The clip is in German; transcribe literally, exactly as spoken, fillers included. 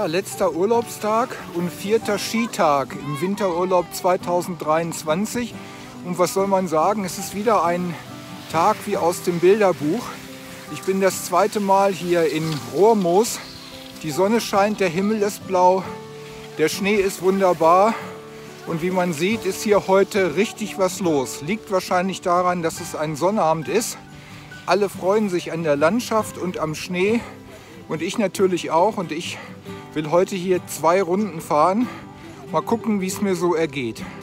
Ja, letzter Urlaubstag und vierter Skitag im Winterurlaub zweitausenddreiundzwanzig. Und was soll man sagen, es ist wieder ein Tag wie aus dem Bilderbuch. Ich bin das zweite Mal hier in Rohrmoos. Die Sonne scheint, der Himmel ist blau, der Schnee ist wunderbar. Und wie man sieht, ist hier heute richtig was los. Liegt wahrscheinlich daran, dass es ein Sonnabend ist. Alle freuen sich an der Landschaft und am Schnee. Und ich natürlich auch. Und ich will heute hier zwei Runden fahren. Mal gucken, wie es mir so ergeht.